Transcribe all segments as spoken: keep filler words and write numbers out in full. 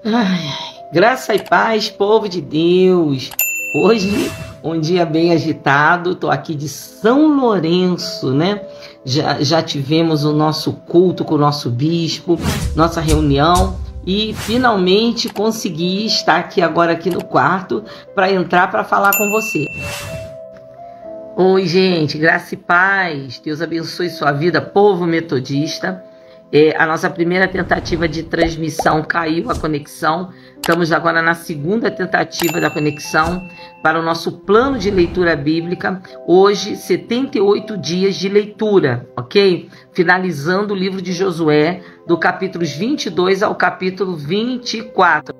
Ai, graça e paz, povo de Deus. Hoje, um dia bem agitado, estou aqui de São Lourenço, né? Já, já tivemos o nosso culto com o nosso bispo, nossa reunião, e finalmente consegui estar aqui agora aqui no quarto para entrar para falar com você. Oi, gente, graça e paz. Deus abençoe sua vida, povo metodista. É, a nossa primeira tentativa de transmissão caiu a conexão. Estamos agora na segunda tentativa da conexão para o nosso plano de leitura bíblica. Hoje, setenta e oito dias de leitura, ok? Finalizando o livro de Josué, do capítulos vinte e dois ao capítulo vinte e quatro.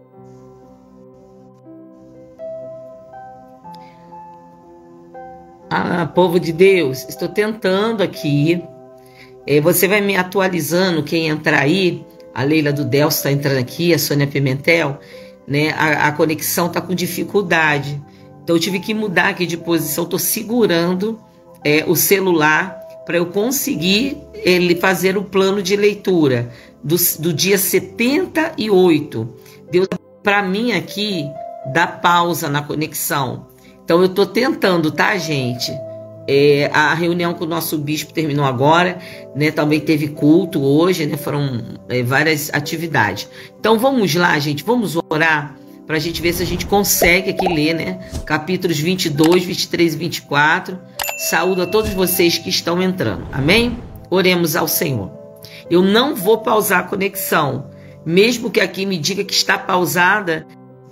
Ah, povo de Deus, estou tentando aqui. É, você vai me atualizando, quem entrar aí. A Leila do Delcio está entrando aqui, a Sônia Pimentel, né? A, a conexão está com dificuldade. Então eu tive que mudar aqui de posição. Estou segurando é, o celular para eu conseguir ele fazer o plano de leitura do, do dia setenta e oito. Deu para mim aqui dar pausa na conexão. Então eu estou tentando, tá, gente? É, a reunião com o nosso bispo terminou agora, né? Também teve culto hoje, né? Foram é, várias atividades. Então vamos lá, gente, vamos orar para a gente ver se a gente consegue aqui ler, né? Capítulos vinte e dois, vinte e três e vinte e quatro. Saúdo a todos vocês que estão entrando, amém? Oremos ao Senhor. Eu não vou pausar a conexão, mesmo que aqui me diga que está pausada.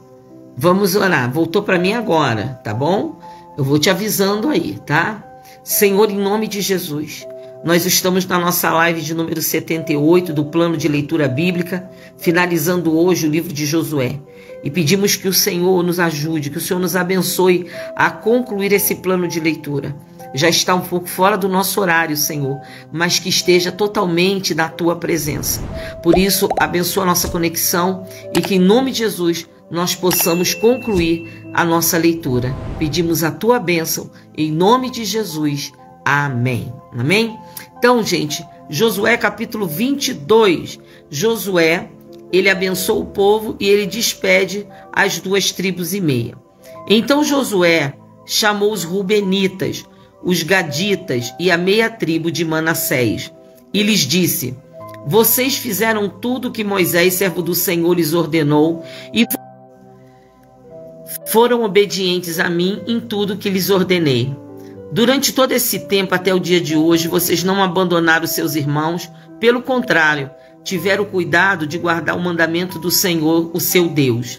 Vamos orar. Voltou para mim agora, tá bom? Eu vou te avisando aí, tá? Senhor, em nome de Jesus, nós estamos na nossa live de número setenta e oito do plano de leitura bíblica, finalizando hoje o livro de Josué. E pedimos que o Senhor nos ajude, que o Senhor nos abençoe a concluir esse plano de leitura. Já está um pouco fora do nosso horário, Senhor, mas que esteja totalmente na Tua presença. Por isso, abençoa a nossa conexão e que, em nome de Jesus, nós possamos concluir a nossa leitura. Pedimos a Tua bênção, em nome de Jesus. Amém. Amém? Então, gente, Josué capítulo vinte e dois. Josué, ele abençoa o povo e ele despede as duas tribos e meia. Então Josué chamou os Rubenitas, os Gaditas e a meia tribo de Manassés, e lhes disse: vocês fizeram tudo o que Moisés, servo do Senhor, lhes ordenou, e foram obedientes a mim em tudo que lhes ordenei. Durante todo esse tempo, até o dia de hoje, vocês não abandonaram seus irmãos, pelo contrário, tiveram cuidado de guardar o mandamento do Senhor, o seu Deus.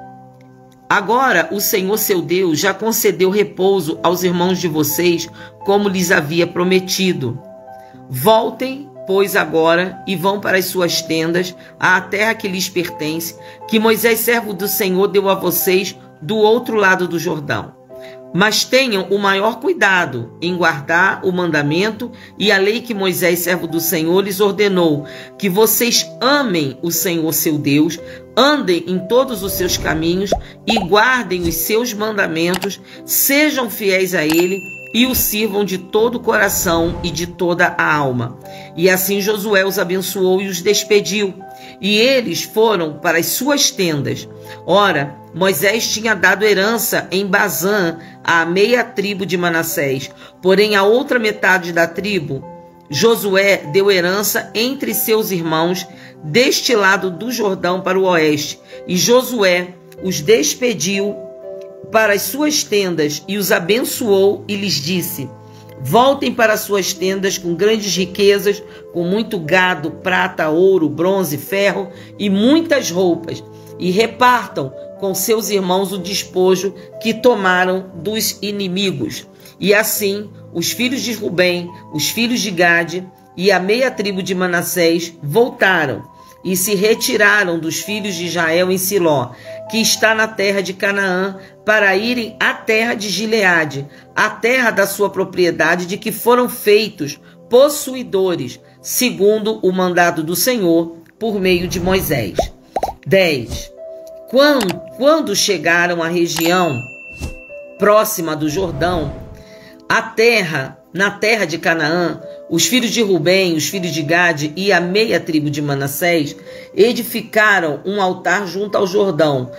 Agora, o Senhor, seu Deus, já concedeu repouso aos irmãos de vocês, como lhes havia prometido. Voltem, pois, agora, e vão para as suas tendas, à terra que lhes pertence, que Moisés, servo do Senhor, deu a vocês do outro lado do Jordão. Mas tenham o maior cuidado em guardar o mandamento e a lei que Moisés, servo do Senhor, lhes ordenou, que vocês amem o Senhor, seu Deus, andem em todos os seus caminhos e guardem os seus mandamentos, sejam fiéis a ele e o sirvam de todo o coração e de toda a alma. E assim Josué os abençoou e os despediu, e eles foram para as suas tendas. Ora, Moisés tinha dado herança em Bazã à meia tribo de Manassés, porém a outra metade da tribo, Josué deu herança entre seus irmãos deste lado do Jordão para o oeste, e Josué os despediu para as suas tendas e os abençoou e lhes disse: voltem para suas tendas com grandes riquezas, com muito gado, prata, ouro, bronze, ferro e muitas roupas, e repartam com seus irmãos o despojo que tomaram dos inimigos. E assim, os filhos de Rubem, os filhos de Gade e a meia tribo de Manassés voltaram e se retiraram dos filhos de Israel em Siló, que está na terra de Canaã, para irem à terra de Gileade, a terra da sua propriedade, de que foram feitos possuidores, segundo o mandado do Senhor, por meio de Moisés. dez. Quando, quando chegaram à região próxima do Jordão, a terra, na terra de Canaã, Os filhos de Rubem, os filhos de Gade e a meia tribo de Manassés edificaram um altar junto ao Jordão.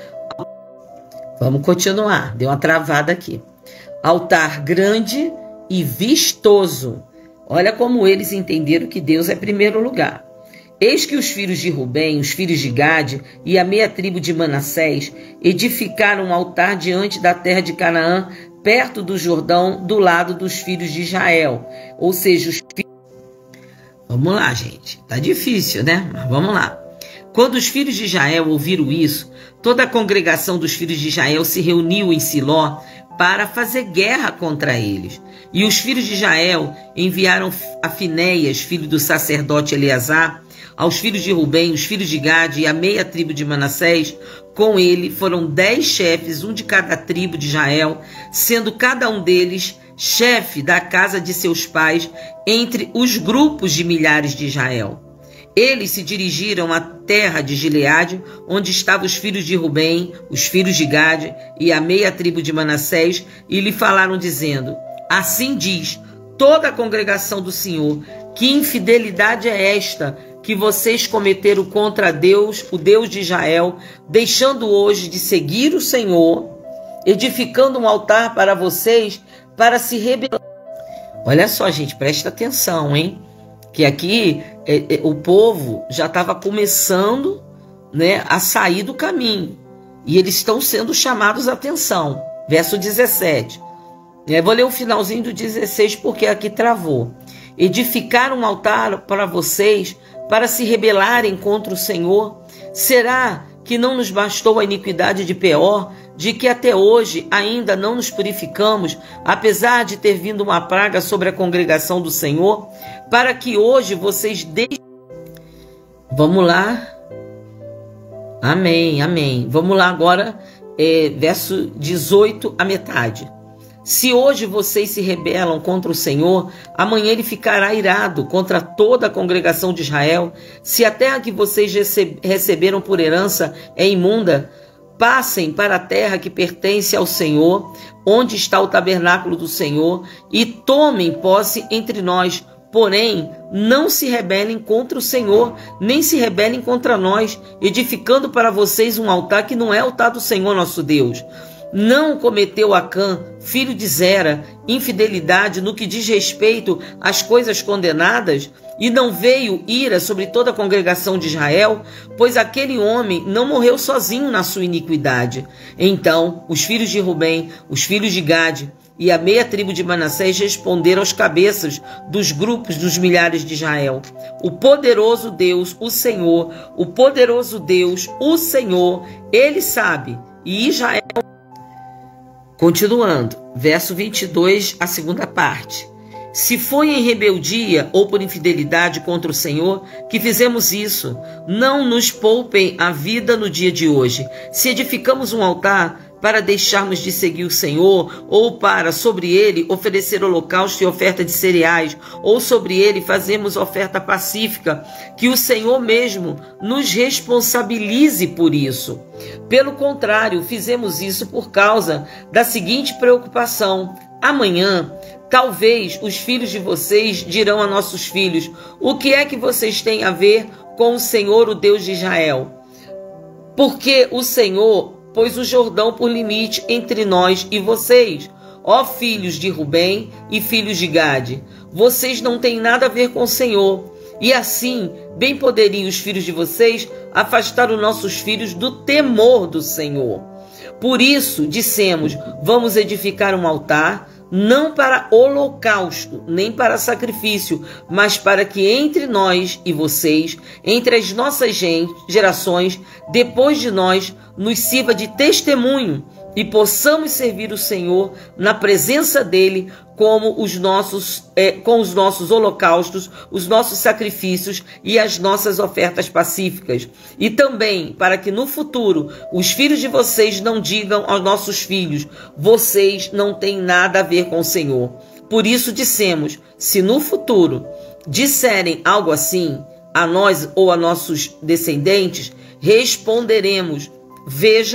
Vamos continuar, deu uma travada aqui. Altar grande e vistoso. Olha como eles entenderam que Deus é primeiro lugar. Eis que os filhos de Rubem, os filhos de Gade e a meia tribo de Manassés edificaram um altar diante da terra de Canaã, perto do Jordão, do lado dos filhos de Israel. Ou seja, os filhos... Vamos lá, gente. Tá difícil, né? Mas vamos lá. Quando os filhos de Israel ouviram isso, toda a congregação dos filhos de Israel se reuniu em Siló para fazer guerra contra eles. E os filhos de Israel enviaram a Finéias, filho do sacerdote Eleazar, aos filhos de Rubem, os filhos de Gade e a meia tribo de Manassés. Com ele foram dez chefes, um de cada tribo de Israel, sendo cada um deles chefe da casa de seus pais entre os grupos de milhares de Israel. Eles se dirigiram à terra de Gileade, onde estavam os filhos de Rubem, os filhos de Gade e a meia tribo de Manassés, e lhe falaram dizendo: assim diz toda a congregação do Senhor, que infidelidade é esta que vocês cometeram contra Deus, o Deus de Israel, deixando hoje de seguir o Senhor, edificando um altar para vocês, para se rebelar. Olha só, gente, presta atenção, hein? Que aqui é, é, o povo já estava começando, né, a sair do caminho. E eles estão sendo chamados a atenção. Verso dezessete. Eu vou ler o finalzinho do dezesseis porque aqui travou. Edificar um altar para vocês, para se rebelarem contra o Senhor. Será que não nos bastou a iniquidade de Peor, de que até hoje ainda não nos purificamos, apesar de ter vindo uma praga sobre a congregação do Senhor, para que hoje vocês deixem... Vamos lá. Amém, amém. Vamos lá agora, é, verso dezoito, a metade. Se hoje vocês se rebelam contra o Senhor, amanhã ele ficará irado contra toda a congregação de Israel. Se a terra que vocês receberam por herança é imunda, passem para a terra que pertence ao Senhor, onde está o tabernáculo do Senhor, e tomem posse entre nós. Porém, não se rebelem contra o Senhor, nem se rebelem contra nós, edificando para vocês um altar que não é o altar do Senhor nosso Deus. Não cometeu Acã, filho de Zera, infidelidade no que diz respeito às coisas condenadas? E não veio ira sobre toda a congregação de Israel? Pois aquele homem não morreu sozinho na sua iniquidade. Então os filhos de Rubem, os filhos de Gade e a meia tribo de Manassés responderam aos cabeças dos grupos dos milhares de Israel: o poderoso Deus, o Senhor, o poderoso Deus, o Senhor, ele sabe. E Israel... Continuando, verso vinte e dois, a segunda parte. Se foi em rebeldia ou por infidelidade contra o Senhor que fizemos isso, não nos poupem a vida no dia de hoje. Se edificamos um altar para deixarmos de seguir o Senhor, ou para sobre ele oferecer holocausto e oferta de cereais, ou sobre ele fazermos oferta pacífica, que o Senhor mesmo nos responsabilize por isso. Pelo contrário, fizemos isso por causa da seguinte preocupação: amanhã, talvez os filhos de vocês dirão a nossos filhos: o que é que vocês têm a ver com o Senhor, o Deus de Israel? Porque o Senhor pôs o Jordão por limite entre nós e vocês, ó filhos de Rubem e filhos de Gade. Vocês não têm nada a ver com o Senhor. E assim, bem poderiam os filhos de vocês afastar os nossos filhos do temor do Senhor. Por isso, dissemos: vamos edificar um altar, não para holocausto, nem para sacrifício, mas para que entre nós e vocês, entre as nossas gerações, depois de nós, nos sirva de testemunho e possamos servir o Senhor na presença dele como os nossos, é, com os nossos holocaustos, os nossos sacrifícios e as nossas ofertas pacíficas. E também para que no futuro os filhos de vocês não digam aos nossos filhos: vocês não têm nada a ver com o Senhor. Por isso dissemos: se no futuro disserem algo assim a nós ou a nossos descendentes, responderemos: vejam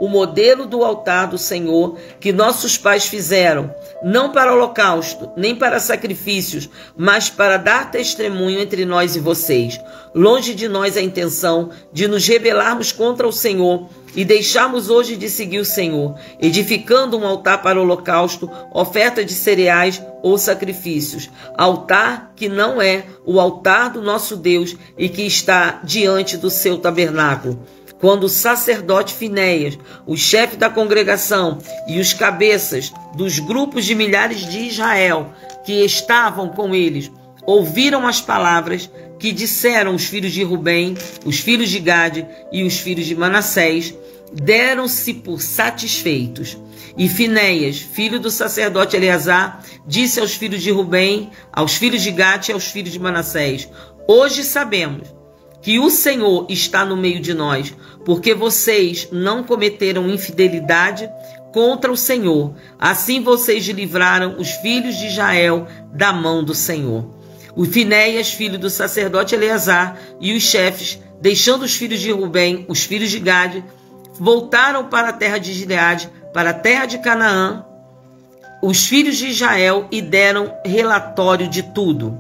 o modelo do altar do Senhor que nossos pais fizeram, não para holocausto, nem para sacrifícios, mas para dar testemunho entre nós e vocês. Longe de nós a intenção de nos rebelarmos contra o Senhor e deixarmos hoje de seguir o Senhor, edificando um altar para holocausto, oferta de cereais ou sacrifícios. Altar que não é o altar do nosso Deus e que está diante do seu tabernáculo. Quando o sacerdote Finéias, o chefe da congregação e os cabeças dos grupos de milhares de Israel que estavam com eles, ouviram as palavras que disseram os filhos de Rubem, os filhos de Gade e os filhos de Manassés, deram-se por satisfeitos. E Finéias, filho do sacerdote Eleazar, disse aos filhos de Rubem, aos filhos de Gade e aos filhos de Manassés: hoje sabemos que o Senhor está no meio de nós, porque vocês não cometeram infidelidade contra o Senhor. Assim vocês livraram os filhos de Israel da mão do Senhor. O Finéias, filho do sacerdote Eleazar, e os chefes, deixando os filhos de Rubem, os filhos de Gade, voltaram para a terra de Gileade, para a terra de Canaã, os filhos de Israel, e deram relatório de tudo.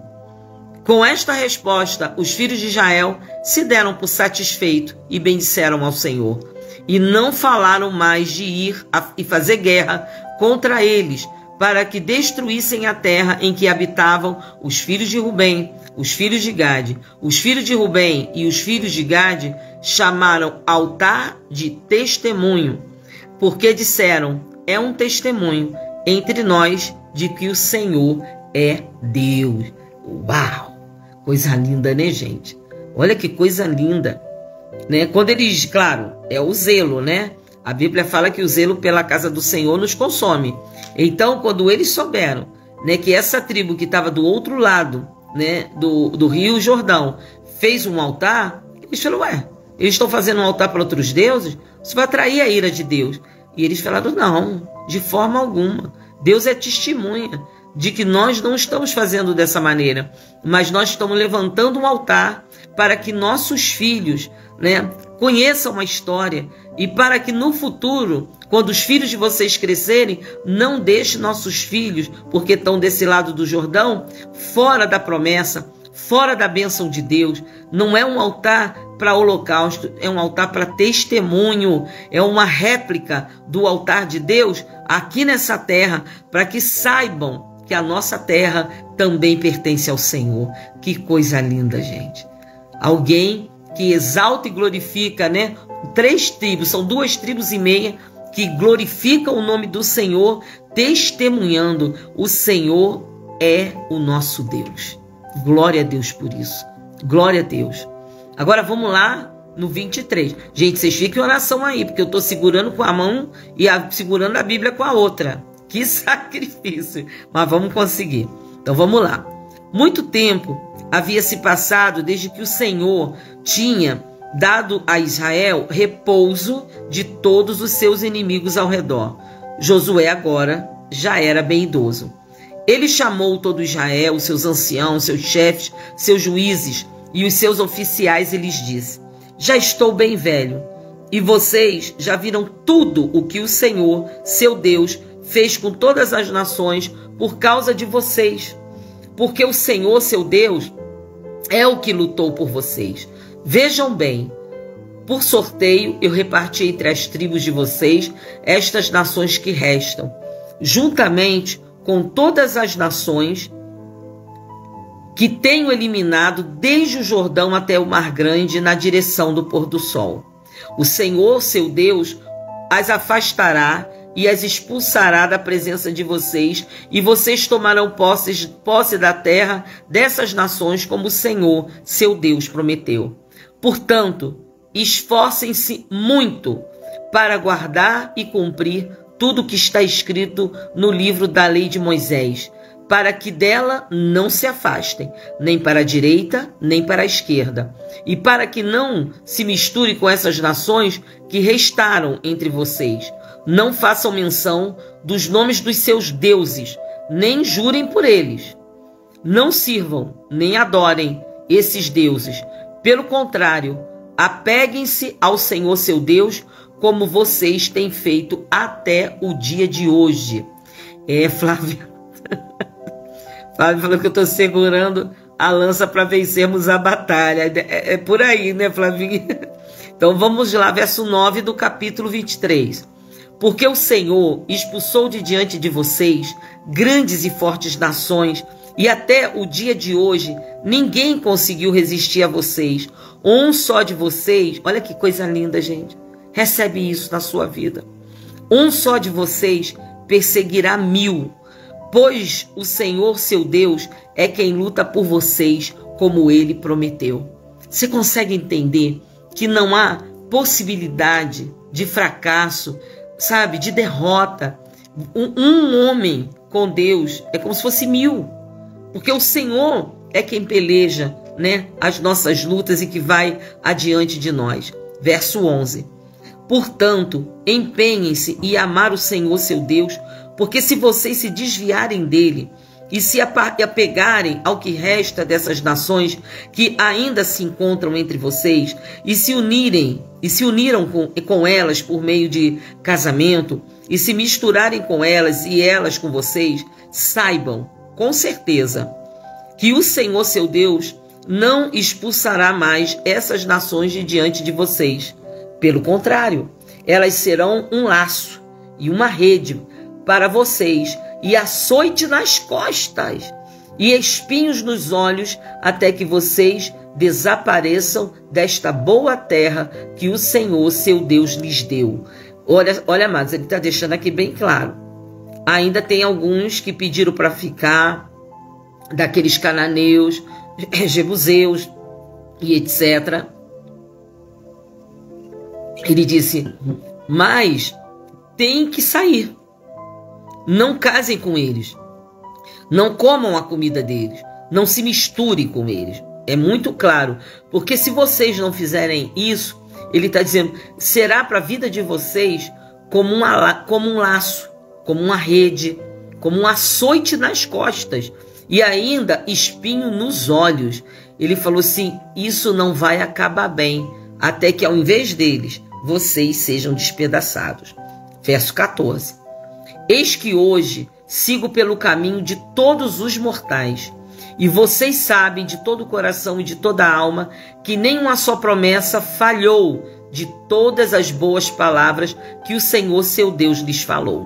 Com esta resposta, os filhos de Israel se deram por satisfeitos e bendisseram ao Senhor. E não falaram mais de ir a, e fazer guerra contra eles, para que destruíssem a terra em que habitavam os filhos de Rubem, os filhos de Gade. Os filhos de Rubem e os filhos de Gade chamaram altar de testemunho, porque disseram: é um testemunho entre nós de que o Senhor é Deus. Uau! Coisa linda, né, gente? Olha que coisa linda, né? Quando eles, claro, é o zelo, né? A Bíblia fala que o zelo pela casa do Senhor nos consome. Então, quando eles souberam, né, que essa tribo que estava do outro lado, né, do, do Rio Jordão, fez um altar, eles falaram: ué, eles estão fazendo um altar para outros deuses? Isso vai atrair a ira de Deus. E eles falaram: não, de forma alguma. Deus é testemunha de que nós não estamos fazendo dessa maneira, mas nós estamos levantando um altar para que nossos filhos, né, conheçam a história, e para que no futuro, quando os filhos de vocês crescerem, não deixem nossos filhos, porque estão desse lado do Jordão, fora da promessa, fora da bênção de Deus. Não é um altar para holocausto, é um altar para testemunho, é uma réplica do altar de Deus aqui nessa terra, para que saibam que a nossa terra também pertence ao Senhor. Que coisa linda, gente. Alguém que exalta e glorifica, né? Três tribos, são duas tribos e meia que glorificam o nome do Senhor, testemunhando: o Senhor é o nosso Deus. Glória a Deus por isso. Glória a Deus. Agora vamos lá no vinte e três. Gente, vocês fiquem em oração aí, porque eu estou segurando com a mão e a, segurando a Bíblia com a outra. Que sacrifício! Mas vamos conseguir. Então vamos lá. Muito tempo havia se passado desde que o Senhor tinha dado a Israel repouso de todos os seus inimigos ao redor. Josué agora já era bem idoso. Ele chamou todo Israel, seus anciãos, seus chefes, seus juízes e os seus oficiais, e lhes disse: já estou bem velho, e vocês já viram tudo o que o Senhor, seu Deus, fez com todas as nações por causa de vocês. Porque o Senhor, seu Deus, é o que lutou por vocês. Vejam bem, por sorteio eu reparti entre as tribos de vocês estas nações que restam, juntamente com todas as nações que tenho eliminado desde o Jordão até o Mar Grande, na direção do pôr do sol. O Senhor, seu Deus, as afastará e as expulsará da presença de vocês, e vocês tomarão posse, posse da terra dessas nações, como o Senhor, seu Deus, prometeu. Portanto, esforcem-se muito para guardar e cumprir tudo o que está escrito no livro da lei de Moisés, para que dela não se afastem, nem para a direita, nem para a esquerda, e para que não se misture com essas nações que restaram entre vocês. Não façam menção dos nomes dos seus deuses, nem jurem por eles. Não sirvam, nem adorem esses deuses. Pelo contrário, apeguem-se ao Senhor seu Deus como vocês têm feito até o dia de hoje. É, Flávia. Flávia falou que eu estou segurando a lança para vencermos a batalha. É, é por aí, né, Flavinha? Então vamos lá, verso nove do capítulo vinte e três. Porque o Senhor expulsou de diante de vocês grandes e fortes nações, e até o dia de hoje ninguém conseguiu resistir a vocês. Um só de vocês, olha que coisa linda, gente, recebe isso na sua vida. Um só de vocês perseguirá mil, pois o Senhor, seu Deus, é quem luta por vocês, como ele prometeu. Você consegue entender que não há possibilidade de fracasso, sabe, de derrota? Um, um homem com Deus é como se fosse mil, porque o Senhor é quem peleja, né, as nossas lutas e que vai adiante de nós. Verso onze. Portanto, empenhem-se em amar o Senhor, seu Deus, porque se vocês se desviarem dele e se apegarem ao que resta dessas nações que ainda se encontram entre vocês e se unirem e se uniram com, com elas por meio de casamento e se misturarem com elas e elas com vocês, saibam com certeza que o Senhor, seu Deus, não expulsará mais essas nações de diante de vocês. Pelo contrário, elas serão um laço e uma rede para vocês, e açoite nas costas, e espinhos nos olhos, até que vocês desapareçam desta boa terra que o Senhor, seu Deus, lhes deu. Olha, olha, amados, ele está deixando aqui bem claro. Ainda tem alguns que pediram para ficar, daqueles cananeus, jebuseus e etcétera. Ele disse, mas tem que sair. Não casem com eles. Não comam a comida deles. Não se misturem com eles. É muito claro. Porque se vocês não fizerem isso, ele está dizendo, será para a vida de vocês como, uma, como um laço, como uma rede, como um açoite nas costas e ainda espinho nos olhos. Ele falou assim, isso não vai acabar bem, até que ao invés deles, vocês sejam despedaçados. Verso quatorze. Eis que hoje sigo pelo caminho de todos os mortais, e vocês sabem de todo o coração e de toda a alma que nenhuma só promessa falhou de todas as boas palavras que o Senhor, seu Deus, lhes falou.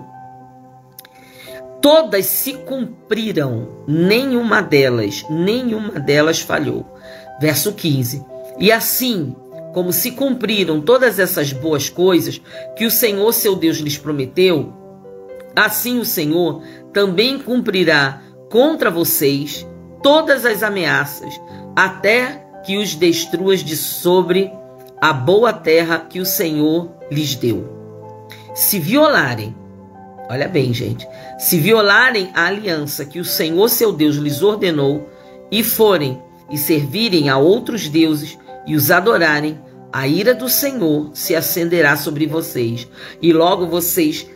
Todas se cumpriram, nenhuma delas, nenhuma delas falhou. Verso quinze. E assim como se cumpriram todas essas boas coisas que o Senhor, seu Deus, lhes prometeu, assim o Senhor também cumprirá contra vocês todas as ameaças, até que os destruas de sobre a boa terra que o Senhor lhes deu. Se violarem, olha bem, gente, se violarem a aliança que o Senhor, seu Deus, lhes ordenou, e forem e servirem a outros deuses e os adorarem, a ira do Senhor se acenderá sobre vocês, e logo vocês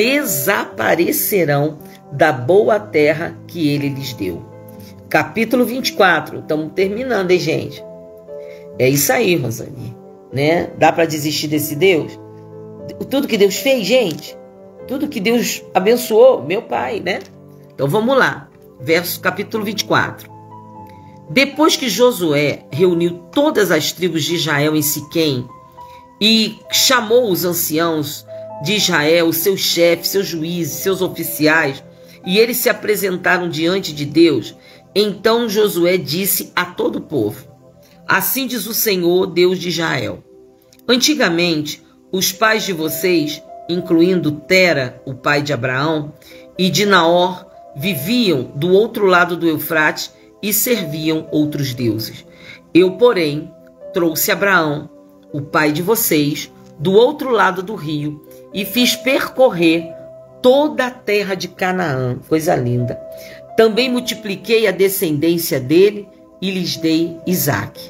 desaparecerão da boa terra que ele lhes deu. Capítulo vinte e quatro, estamos terminando, hein, gente? É isso aí, Rosane, né? Dá para desistir desse Deus? Tudo que Deus fez, gente, tudo que Deus abençoou, meu pai, né? Então vamos lá, verso capítulo vinte e quatro. Depois que Josué reuniu todas as tribos de Israel em Siquém e chamou os anciãos de Israel, seus chefes, seus juízes, seus oficiais, e eles se apresentaram diante de Deus, então Josué disse a todo o povo, assim diz o Senhor, Deus de Israel, antigamente os pais de vocês, incluindo Tera, o pai de Abraão, e de Naor, viviam do outro lado do Eufrates e serviam outros deuses. Eu, porém, trouxe Abraão, o pai de vocês, do outro lado do rio, e fiz percorrer toda a terra de Canaã. Coisa linda. Também multipliquei a descendência dele e lhes dei Isaque.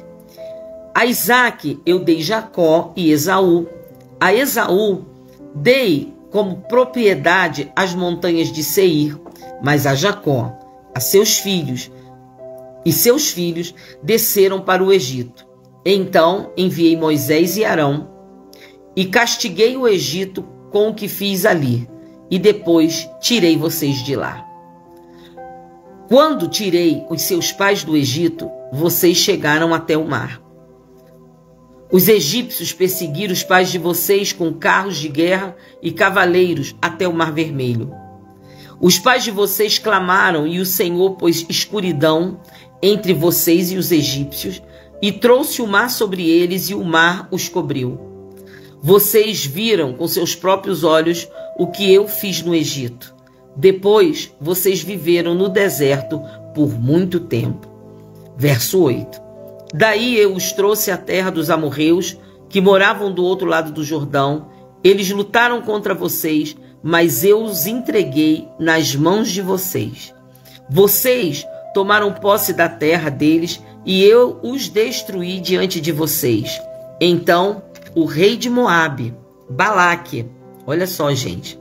A Isaque eu dei Jacó e Esaú. A Esaú dei como propriedade as montanhas de Seir, mas a Jacó, a seus filhos, e seus filhos desceram para o Egito. Então enviei Moisés e Arão e castiguei o Egito com o que fiz ali, e depois tirei vocês de lá. Quando tirei os seus pais do Egito, vocês chegaram até o mar. Os egípcios perseguiram os pais de vocês com carros de guerra e cavaleiros até o Mar Vermelho. Os pais de vocês clamaram e o Senhor pôs escuridão entre vocês e os egípcios e trouxe o mar sobre eles e o mar os cobriu. Vocês viram com seus próprios olhos o que eu fiz no Egito. Depois vocês viveram no deserto por muito tempo. Verso oito. Daí eu os trouxe à terra dos amorreus, que moravam do outro lado do Jordão. Eles lutaram contra vocês, mas eu os entreguei nas mãos de vocês. Vocês tomaram posse da terra deles e eu os destruí diante de vocês. Então o rei de Moabe, Balaque, olha só, gente,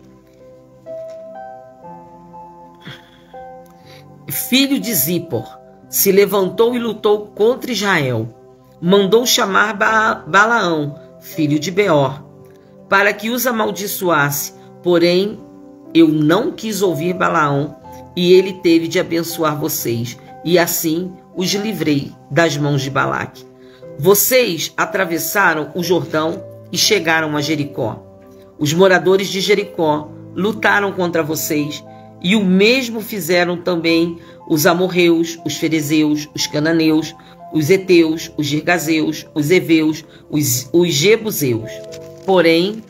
filho de Zippor, se levantou e lutou contra Israel. Mandou chamar ba Balaão, filho de Beor, para que os amaldiçoasse. Porém, eu não quis ouvir Balaão, e ele teve de abençoar vocês, e assim os livrei das mãos de Balaque. Vocês atravessaram o Jordão e chegaram a Jericó. Os moradores de Jericó lutaram contra vocês, e o mesmo fizeram também os amorreus, os ferezeus, os cananeus, os heteus, os girgazeus, os heveus, os, os jebuseus. Porém,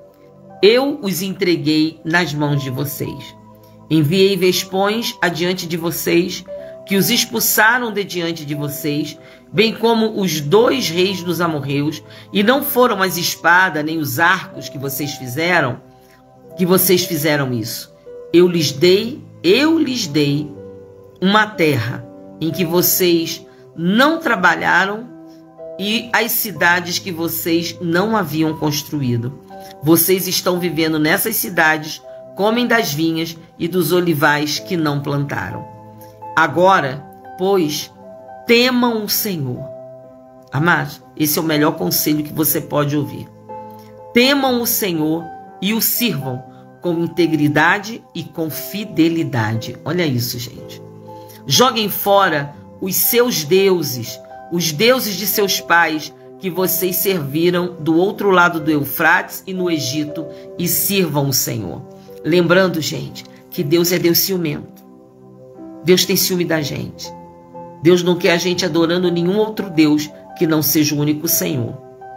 eu os entreguei nas mãos de vocês. Enviei vespões adiante de vocês, que os expulsaram de diante de vocês, bem como os dois reis dos amorreus, e não foram as espadas nem os arcos que vocês fizeram, que vocês fizeram isso. Eu lhes dei, eu lhes dei uma terra em que vocês não trabalharam e as cidades que vocês não haviam construído. Vocês estão vivendo nessas cidades, comem das vinhas e dos olivais que não plantaram. Agora, pois, temam o Senhor. Amados, esse é o melhor conselho que você pode ouvir. Temam o Senhor e o sirvam com integridade e com fidelidade. Olha isso, gente. Joguem fora os seus deuses, os deuses de seus pais, que vocês serviram do outro lado do Eufrates e no Egito, e sirvam o Senhor. Lembrando, gente, que Deus é Deus ciumento. Deus tem ciúme da gente. Deus não quer a gente adorando nenhum outro Deus que não seja o único Senhor.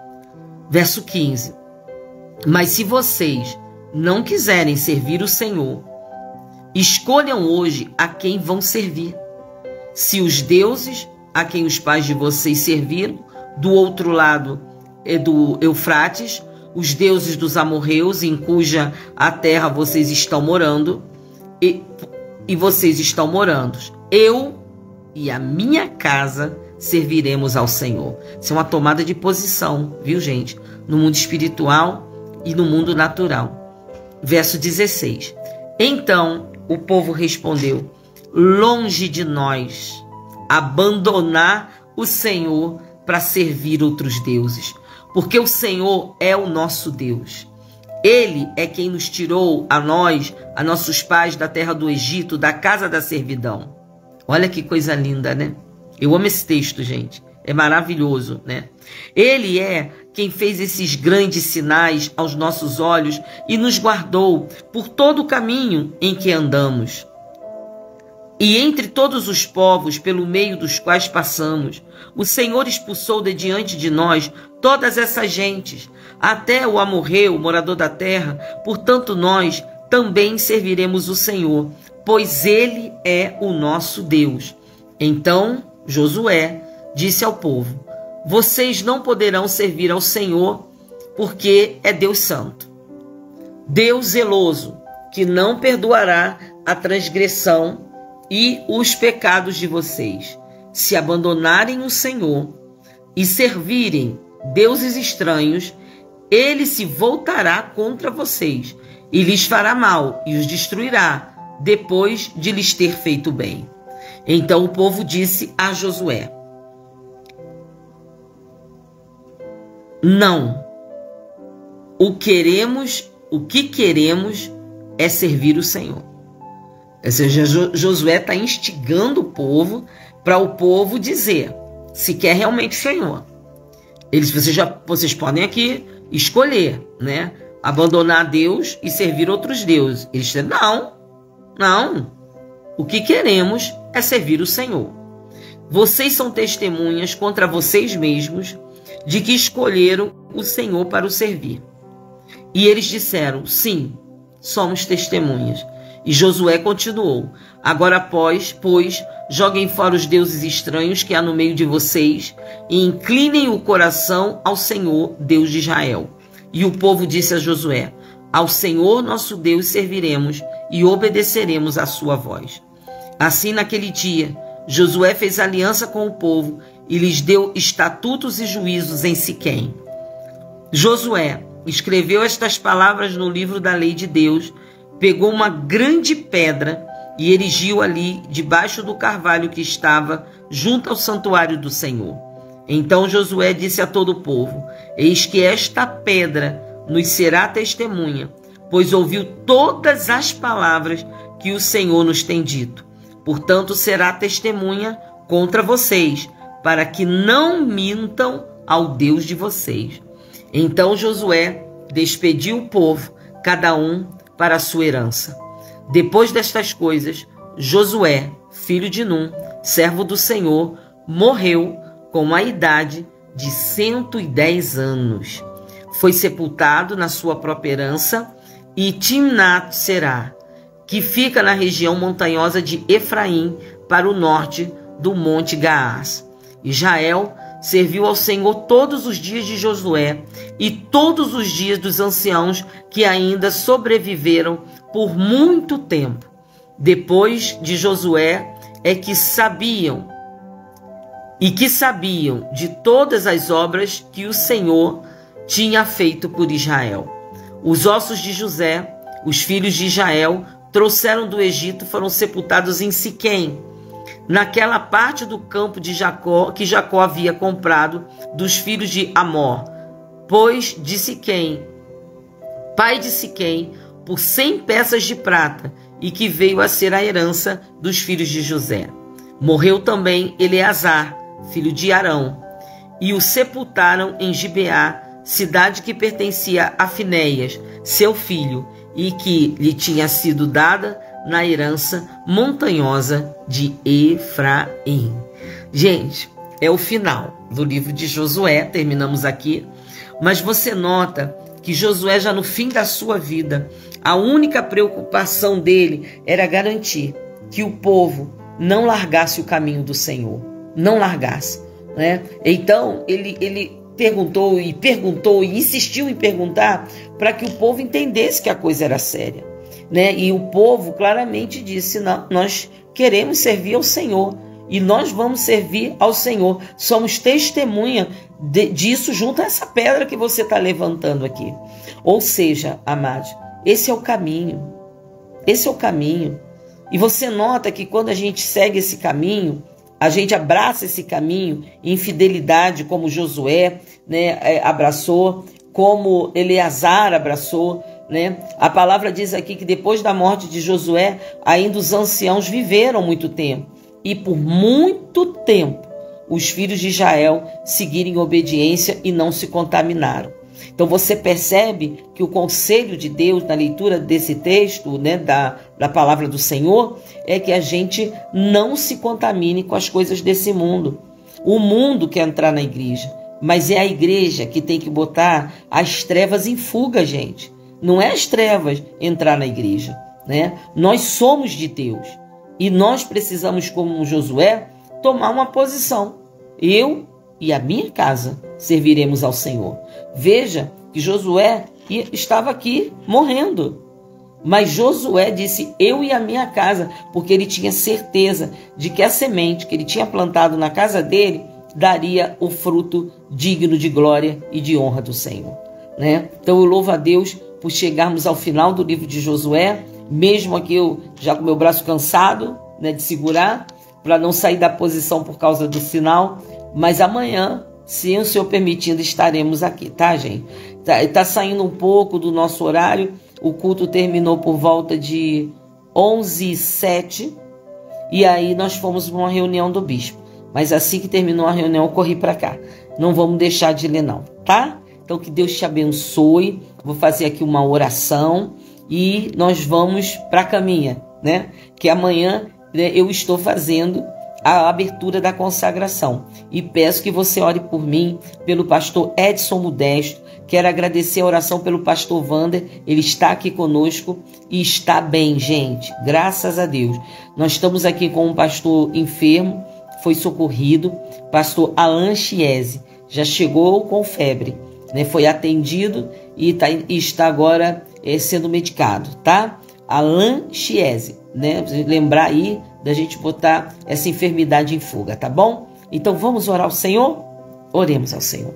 Verso quinze. Mas se vocês não quiserem servir o Senhor, escolham hoje a quem vão servir. Se os deuses a quem os pais de vocês serviram, do outro lado é do Eufrates, os deuses dos amorreus, em cuja a terra vocês estão morando, e, e vocês estão morando. Eu e a minha casa serviremos ao Senhor. Isso é uma tomada de posição, viu, gente? No mundo espiritual e no mundo natural. Verso dezesseis. Então o povo respondeu: longe de nós abandonar o Senhor para servir outros deuses, porque o Senhor é o nosso Deus. Ele é quem nos tirou a nós, a nossos pais, da terra do Egito, da casa da servidão. Olha que coisa linda, né? Eu amo esse texto, gente. É maravilhoso, né? Ele é quem fez esses grandes sinais aos nossos olhos e nos guardou por todo o caminho em que andamos. E entre todos os povos pelo meio dos quais passamos, o Senhor expulsou de diante de nós todas essas gentes, até o amorreu, morador da terra. Portanto, nós também serviremos o Senhor, pois Ele é o nosso Deus. Então Josué disse ao povo: vocês não poderão servir ao Senhor, porque é Deus santo, Deus zeloso, que não perdoará a transgressão e os pecados de vocês. Se abandonarem o Senhor e servirem deuses estranhos, Ele se voltará contra vocês e lhes fará mal e os destruirá, depois de lhes ter feito bem. Então o povo disse a Josué: não, o queremos, o que queremos é servir o Senhor. Ou seja, Josué está instigando o povo para o povo dizer se quer realmente o Senhor. Eles, vocês, já, vocês podem aqui escolher, né? Abandonar Deus e servir outros deuses. Eles dizem, não, não. O que queremos é servir o Senhor. Vocês são testemunhas contra vocês mesmos de que escolheram o Senhor para o servir. E eles disseram, sim, somos testemunhas. E Josué continuou, agora, pois, pois, joguem fora os deuses estranhos que há no meio de vocês e inclinem o coração ao Senhor, Deus de Israel. E o povo disse a Josué, ao Senhor nosso Deus serviremos e obedeceremos à sua voz. Assim, naquele dia, Josué fez aliança com o povo e lhes deu estatutos e juízos em Siquém. Josué escreveu estas palavras no livro da lei de Deus, pegou uma grande pedra e erigiu ali, debaixo do carvalho que estava junto ao santuário do Senhor. Então Josué disse a todo o povo, eis que esta pedra nos será testemunha, pois ouviu todas as palavras que o Senhor nos tem dito. Portanto, será testemunha contra vocês, para que não mintam ao Deus de vocês. Então Josué despediu o povo, cada um para a sua herança. Depois destas coisas, Josué, filho de Num, servo do Senhor, morreu com a idade de cento e dez anos. Foi sepultado na sua própria herança, e Timnat-Será, que fica na região montanhosa de Efraim, para o norte do monte Gaás. Israel serviu ao Senhor todos os dias de Josué e todos os dias dos anciãos que ainda sobreviveram por muito tempo. Depois de Josué é que sabiam e que sabiam de todas as obras que o Senhor tinha feito por Israel. Os ossos de José, os filhos de Israel, trouxeram do Egito, foram sepultados em Siquém, naquela parte do campo de Jacó, que Jacó havia comprado dos filhos de Amor, pois de Siquém, pai de Siquém, por cem peças de prata, e que veio a ser a herança dos filhos de José. Morreu também Eleazar, filho de Arão, e o sepultaram em Gibeá, cidade que pertencia a Finéias, seu filho, e que lhe tinha sido dada na herança montanhosa de Efraim. Gente, é o final do livro de Josué, terminamos aqui, mas você nota que Josué, já no fim da sua vida, a única preocupação dele era garantir que o povo não largasse o caminho do Senhor, não largasse, né? Então, ele, ele perguntou e perguntou e insistiu em perguntar para que o povo entendesse que a coisa era séria, né? E o povo claramente disse, não, nós queremos servir ao Senhor e nós vamos servir ao Senhor. Somos testemunha de, disso junto a essa pedra que você está levantando aqui. Ou seja, amados, esse é o caminho, esse é o caminho. E você nota que quando a gente segue esse caminho, a gente abraça esse caminho em fidelidade, como Josué, né, abraçou, como Eleazar abraçou, né? A palavra diz aqui que depois da morte de Josué, ainda os anciãos viveram muito tempo. E por muito tempo, os filhos de Israel seguiram em obediência e não se contaminaram. Então você percebe que o conselho de Deus na leitura desse texto, né, da, da palavra do Senhor, é que a gente não se contamine com as coisas desse mundo. O mundo quer entrar na igreja, mas é a igreja que tem que botar as trevas em fuga, gente. Não é as trevas entrar na igreja, né? Nós somos de Deus e nós precisamos, como Josué, tomar uma posição. Eu e a minha casa serviremos ao Senhor. Veja que Josué estava aqui morrendo, mas Josué disse, eu e a minha casa, porque ele tinha certeza de que a semente que ele tinha plantado na casa dele daria o fruto digno de glória e de honra do Senhor, né? Então eu louvo a Deus por chegarmos ao final do livro de Josué, mesmo aqui eu já com meu braço cansado, né, de segurar, para não sair da posição por causa do sinal, mas amanhã, Se o Senhor permitindo, estaremos aqui, tá, gente? Tá, tá saindo um pouco do nosso horário. O culto terminou por volta de onze e sete. E aí nós fomos para uma reunião do bispo. Mas assim que terminou a reunião, eu corri para cá. Não vamos deixar de ler, não, tá? Então que Deus te abençoe. Vou fazer aqui uma oração e nós vamos para a caminha, né? Que amanhã, né, eu estou fazendo a abertura da consagração. E peço que você ore por mim, pelo pastor Edson Modesto. Quero agradecer a oração pelo pastor Wander. Ele está aqui conosco e está bem, gente. Graças a Deus. Nós estamos aqui com um pastor enfermo, foi socorrido, pastor Alan Chiesi. Já chegou com febre, né? Foi atendido e, tá, e está agora é, sendo medicado, tá? Alan Chiesi, né? Lembrar aí da gente botar essa enfermidade em fuga, tá bom? Então vamos orar ao Senhor? Oremos ao Senhor.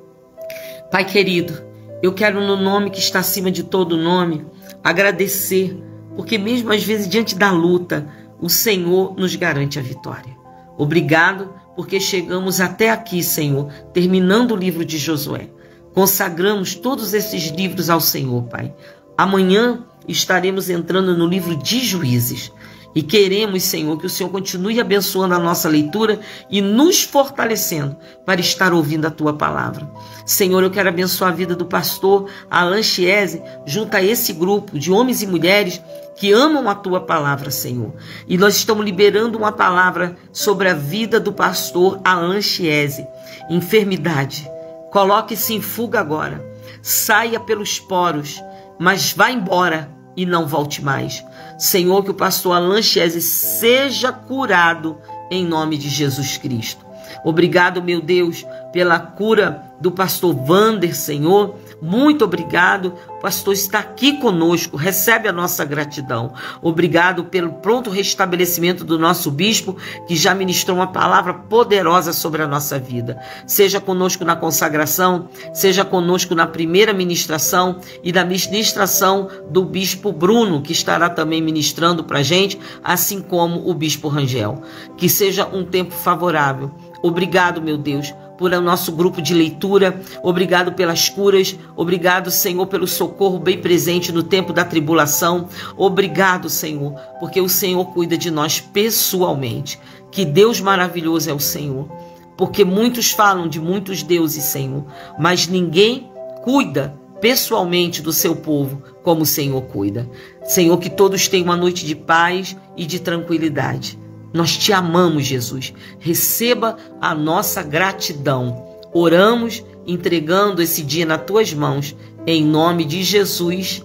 Pai querido, eu quero no nome que está acima de todo nome, agradecer, porque mesmo às vezes diante da luta, o Senhor nos garante a vitória. Obrigado, porque chegamos até aqui, Senhor, terminando o livro de Josué. Consagramos todos esses livros ao Senhor, Pai. Amanhã estaremos entrando no livro de Juízes. E queremos, Senhor, que o Senhor continue abençoando a nossa leitura e nos fortalecendo para estar ouvindo a Tua palavra. Senhor, eu quero abençoar a vida do pastor Alan Chiesi, junto a esse grupo de homens e mulheres que amam a Tua palavra, Senhor. E nós estamos liberando uma palavra sobre a vida do pastor Alan Chiesi. Enfermidade, coloque-se em fuga agora. Saia pelos poros, mas vá embora e não volte mais. Senhor, que o pastor Alan Chiesi seja curado em nome de Jesus Cristo. Obrigado, meu Deus, pela cura do pastor Wander, Senhor. Muito obrigado. O pastor está aqui conosco. Recebe a nossa gratidão. Obrigado pelo pronto restabelecimento do nosso bispo, que já ministrou uma palavra poderosa sobre a nossa vida. Seja conosco na consagração, seja conosco na primeira ministração e na ministração do bispo Bruno, que estará também ministrando para a gente, assim como o bispo Rangel. Que seja um tempo favorável. Obrigado, meu Deus, por o nosso grupo de leitura. Obrigado pelas curas. Obrigado, Senhor, pelo socorro bem presente no tempo da tribulação. Obrigado, Senhor, porque o Senhor cuida de nós pessoalmente. Que Deus maravilhoso é o Senhor. Porque muitos falam de muitos deuses, Senhor, mas ninguém cuida pessoalmente do seu povo como o Senhor cuida. Senhor, que todos tenham uma noite de paz e de tranquilidade. Nós te amamos, Jesus. Receba a nossa gratidão. Oramos, entregando esse dia nas tuas mãos. Em nome de Jesus.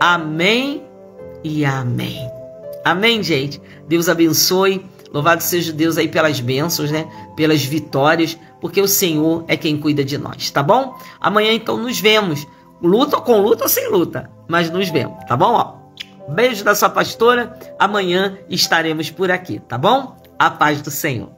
Amém e amém. Amém, gente? Deus abençoe. Louvado seja Deus aí pelas bênçãos, né? Pelas vitórias, porque o Senhor é quem cuida de nós, tá bom? Amanhã, então, nos vemos. Luta com luta ou sem luta, mas nos vemos, tá bom? Ó. Beijo da sua pastora. Amanhã estaremos por aqui, tá bom? A paz do Senhor.